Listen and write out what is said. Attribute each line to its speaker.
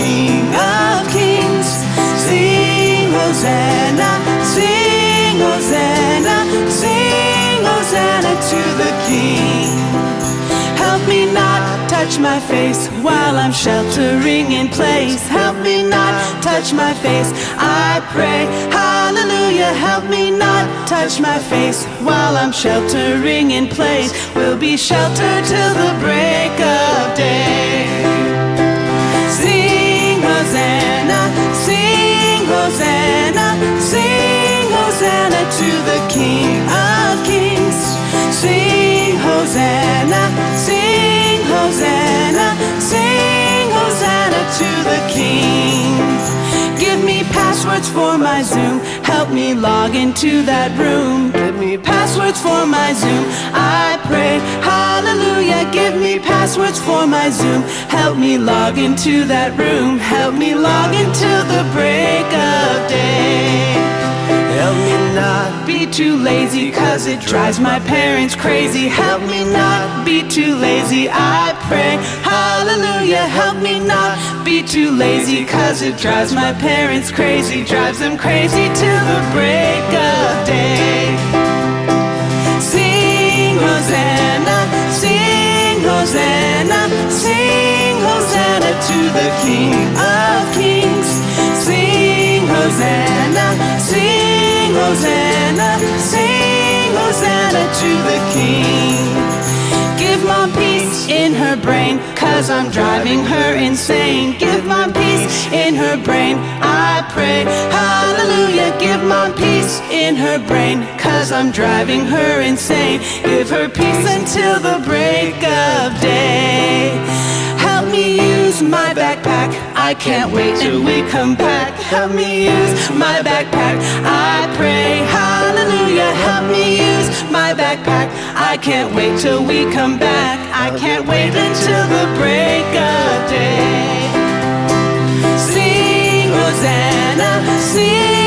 Speaker 1: King of Kings. Sing Hosanna, sing Hosanna, sing Hosanna to the King. Help me not touch my face while I'm sheltering in place. Help me not touch my face, I pray. Hallelujah, help me not touch my face while I'm sheltering in place. We'll be sheltered till the break of day. Sing Hosanna, sing Hosanna, sing Hosanna to the King of Kings. Sing Hosanna, sing Hosanna, sing Hosanna to the King. Give me passwords for my Zoom, help me log into that room. Give me passwords for my Zoom, I pray. Hallelujah, give me passwords for my Zoom. Help me log into that room, help me log until the break of day. Help me not be too lazy, cause it drives my parents crazy. Help me not be too lazy, I pray. Hallelujah, help me not be too lazy, cause it drives my parents crazy. Drives them crazy till the break of day. Sing Hosanna, sing Hosanna, sing Hosanna to the King of Kings. Sing Hosanna, sing Hosanna, sing Hosanna to the King. Give Mom peace in her brain, cause I'm driving her insane. Give Mom peace in her brain, I pray. Hallelujah, give Mom peace in her brain, cause I'm driving her insane. Give her peace until the break of day. Help me use my backpack, I can't wait till we come back. Help me use my backpack, I pray. Hallelujah, help me use my backpack. I can't wait till we come back. I can't wait until the break of day. Sing Hosanna, sing